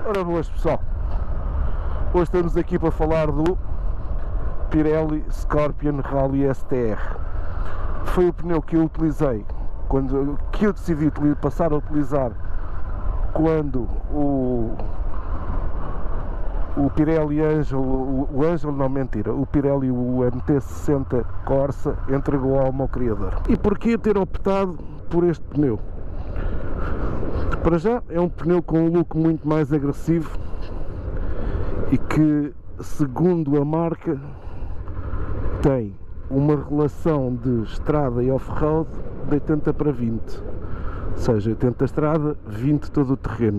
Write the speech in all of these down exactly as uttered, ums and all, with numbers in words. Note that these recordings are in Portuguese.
Ora boas pessoal, hoje estamos aqui para falar do Pirelli Scorpion Rally S T R. Foi o pneu que eu utilizei, quando, que eu decidi passar a utilizar quando o, o Pirelli Angel, o, o Angel não mentira, o Pirelli o M T sessenta Corsa entregou ao meu criador. E porquê ter optado por este pneu? Para já é um pneu com um look muito mais agressivo e que, segundo a marca, tem uma relação de estrada e off-road de oitenta para vinte, ou seja, oitenta estrada, vinte todo o terreno.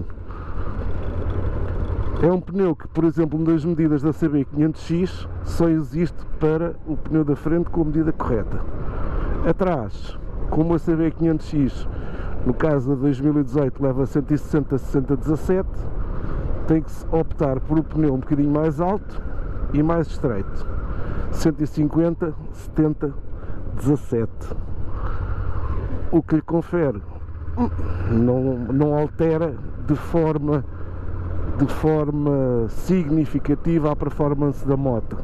É um pneu que, por exemplo, nas medidas da C B quinhentos X só existe para o pneu da frente com a medida correta. Atrás, como a C B quinhentos X no caso de dois mil e dezoito leva cento e sessenta sessenta dezassete, tem que se optar por um pneu um bocadinho mais alto e mais estreito, cento e cinquenta setenta dezassete, o que lhe confere, não, não altera de forma, de forma significativa a performance da moto.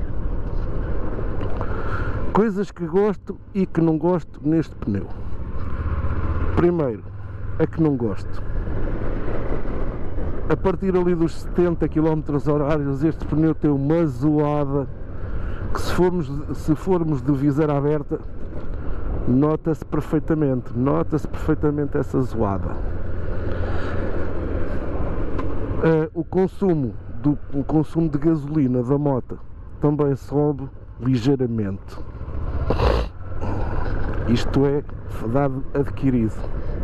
Coisas que gosto e que não gosto neste pneu. Primeiro, a que não gosto. A partir ali dos setenta quilómetros horários, este pneu tem uma zoada que, se formos, se formos de viseira aberta, nota-se perfeitamente, nota-se perfeitamente essa zoada. Uh, o consumo do, o consumo de gasolina da moto também sobe ligeiramente. Isto é dado adquirido.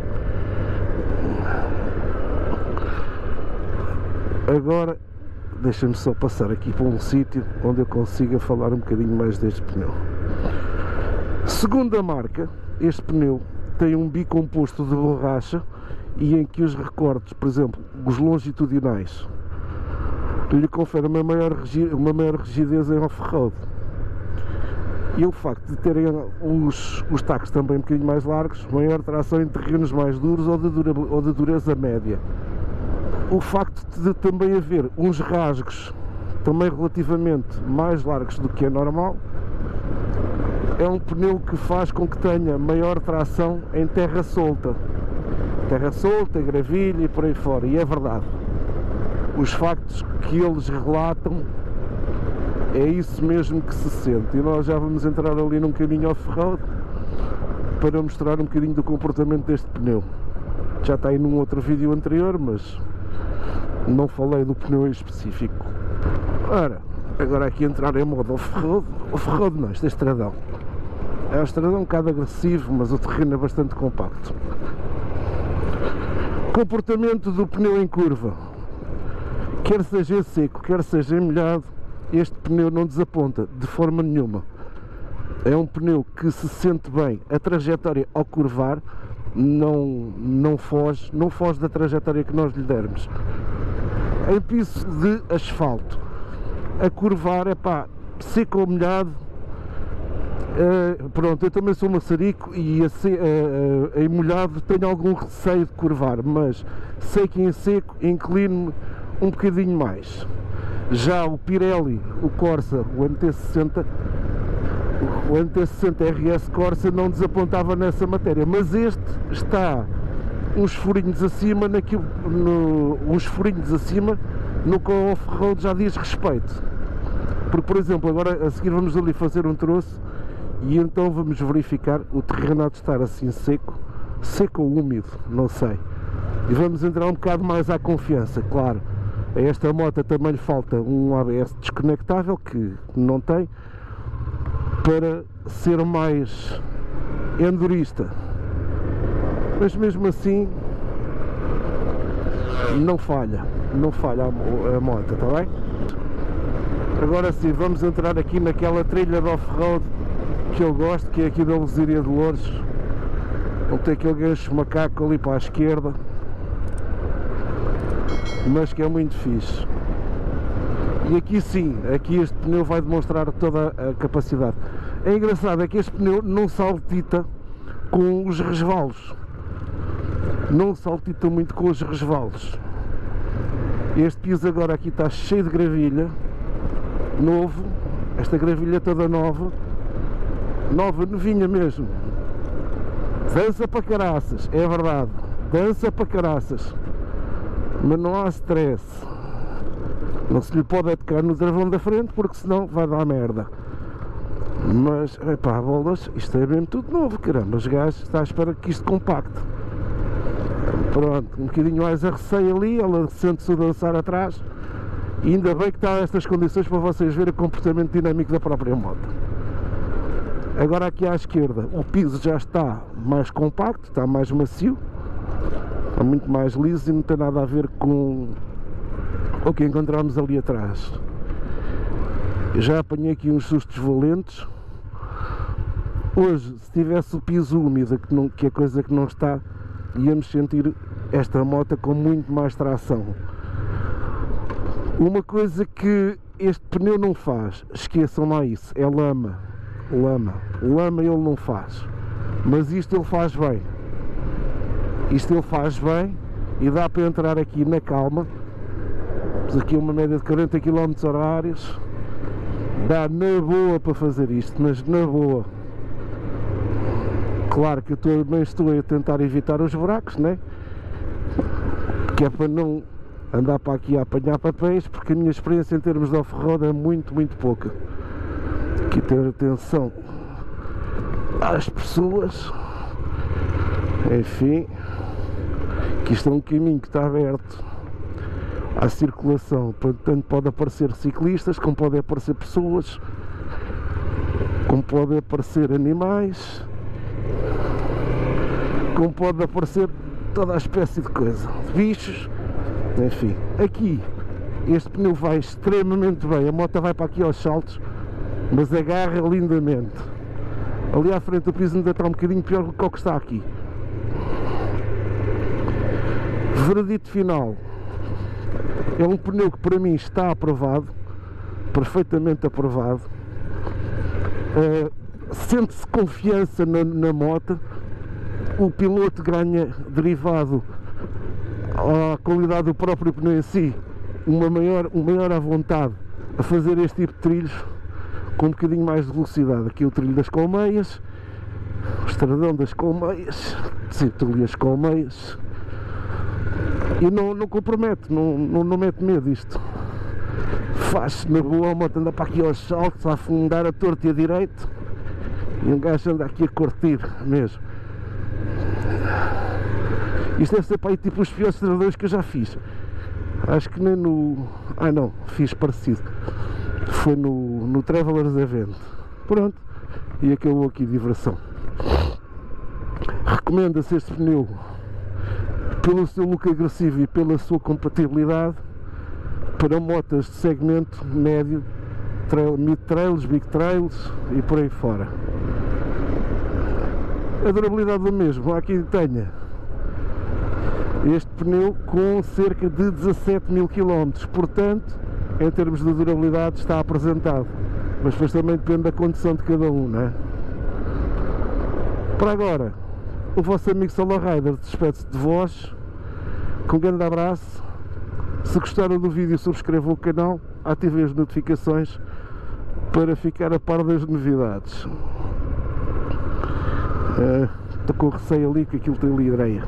Agora deixem-me só passar aqui para um sítio onde eu consiga falar um bocadinho mais deste pneu. Segundo a marca, este pneu tem um bicomposto de borracha e em que os recortes, por exemplo, os longitudinais, lhe confere uma maior, uma maior rigidez em off-road. E o facto de terem os, os tacos também um bocadinho mais largos, maior tração em terrenos mais duros ou de, dura, ou de dureza média. O facto de também haver uns rasgos também relativamente mais largos do que é normal, é um pneu que faz com que tenha maior tração em terra solta. Terra solta, gravilha e por aí fora, e é verdade. Os factos que eles relatam, é isso mesmo que se sente, e nós já vamos entrar ali num caminho off-road para mostrar um bocadinho do comportamento deste pneu. Já está aí num outro vídeo anterior, mas não falei do pneu em específico. Ora, agora aqui entrar em modo off-road, off-road não, isto é estradão. É um estradão um bocado agressivo, mas o terreno é bastante compacto. Comportamento do pneu em curva, quer seja em seco, quer seja em molhado, este pneu não desaponta de forma nenhuma. É um pneu que se sente bem. A trajetória ao curvar não, não, foge, não foge da trajetória que nós lhe dermos. Em piso de asfalto, a curvar, é pá, seco ou molhado, uh, pronto, eu também sou maçarico e a se, uh, uh, em molhado tenho algum receio de curvar, mas sei que em seco inclino-me um bocadinho mais. Já o Pirelli, o Corsa, o M T sessenta, o M T sessenta R S Corsa não desapontava nessa matéria, mas este está uns furinhos acima naquilo, no, uns furinhos acima no que o off-road já diz respeito. Porque, por exemplo, agora a seguir vamos ali fazer um troço e então vamos verificar o terreno há de estar assim seco, seco ou úmido, não sei. E vamos entrar um bocado mais à confiança, claro. A esta moto também lhe falta um A B S desconectável, que não tem, para ser mais endurista. Mas mesmo assim não falha, não falha a, a moto, está bem? Agora sim, vamos entrar aqui naquela trilha de off-road que eu gosto, que é aqui da Lesíria de Loures, onde tem aquele gancho macaco ali para a esquerda, mas que é muito fixe. E aqui sim, aqui este pneu vai demonstrar toda a capacidade. É engraçado, é que este pneu não saltita com os resvalos, não saltita muito com os resvalos. Este piso agora aqui está cheio de gravilha, novo, esta gravilha toda nova, nova, novinha mesmo. Dança para caraças, é verdade, dança para caraças, mas não há stress. Não se lhe pode tocar no travão da frente, porque senão vai dar merda. Mas, epá, bolas, isto é mesmo tudo novo, caramba. Os gajos estão à espera que isto compacte. Pronto, um bocadinho mais a receio ali, ela sente-se a dançar atrás. E ainda bem que está estas condições para vocês verem o comportamento dinâmico da própria moto. Agora aqui à esquerda, o piso já está mais compacto, está mais macio. Está muito mais liso e não tem nada a ver com o que encontramos ali atrás. Eu já apanhei aqui uns sustos valentes. Hoje, se tivesse o piso úmido, que, não, que é coisa que não está, íamos sentir esta moto com muito mais tração. Uma coisa que este pneu não faz, esqueçam lá isso, é lama. Lama. Lama ele não faz. Mas isto ele faz bem. Isto ele faz bem e dá para entrar aqui na calma. Temos aqui uma média de quarenta quilómetros horários. Dá na boa para fazer isto, mas na boa. Claro que eu também estou a tentar evitar os buracos, né? Que é para não andar para aqui a apanhar papéis, porque a minha experiência em termos de off-road é muito, muito pouca. Aqui ter atenção às pessoas. Enfim, que isto é um caminho que está aberto à circulação, portanto pode aparecer ciclistas, como podem aparecer pessoas, como podem aparecer animais, como pode aparecer toda a espécie de coisa, de bichos, enfim. Aqui este pneu vai extremamente bem, a moto vai para aqui aos saltos, mas agarra lindamente. Ali à frente o piso ainda está um bocadinho pior do que o que está aqui. Veredito final, é um pneu que para mim está aprovado, perfeitamente aprovado. Uh, sente-se confiança na, na moto, o piloto ganha derivado à qualidade do próprio pneu em si, uma maior, uma maior à vontade a fazer este tipo de trilhos com um bocadinho mais de velocidade. Aqui o trilho das colmeias, o estradão das colmeias, sinto ali as colmeias. E não, não compromete, não, não, não mete medo isto. Faz-se na boa, a moto anda para aqui aos saltos, a afundar a torto e a direito. E um gajo anda aqui a curtir mesmo. Isto deve ser para aí tipo os piores estradões que eu já fiz. Acho que nem no... Ah não, fiz parecido. Foi no, no Travelers Event. Pronto, e acabou aqui a diversão. Recomenda-se este pneu pelo seu look agressivo e pela sua compatibilidade para motas de segmento médio, trail, mid trails, big trails e por aí fora. A durabilidade do mesmo, há quem tenha este pneu com cerca de dezassete mil quilómetros, portanto, em termos de durabilidade está apresentado, mas depois também depende da condição de cada um, não é? Para agora, o vosso amigo Solo Rider despede-se de vós, com um grande abraço. Se gostaram do vídeo, subscrevam o canal, ativem as notificações para ficar a par das novidades. Uh, estou com receio ali que aquilo tem ali areia.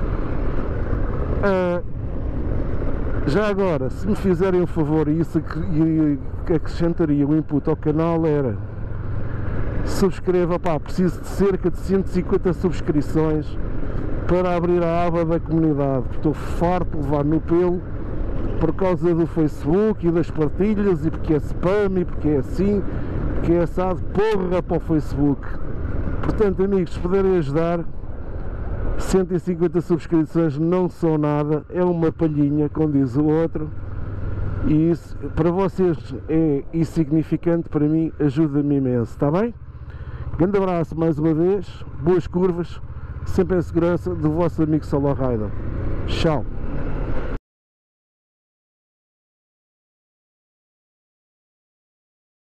Uh, já agora, se me fizerem um favor, e isso acrescentaria o input ao canal, era subscreva, pá, preciso de cerca de cento e cinquenta subscrições para abrir a aba da comunidade, estou farto de levar no pelo por causa do Facebook e das partilhas, e porque é spam, e porque é assim, porque é assado, porra para o Facebook. Portanto, amigos, se puderem ajudar, cento e cinquenta subscrições não são nada, é uma palhinha, como diz o outro, e isso para vocês é insignificante, para mim ajuda-me imenso, está bem? Grande abraço mais uma vez, boas curvas, sempre em segurança, do vosso amigo Solo Rider. Tchau!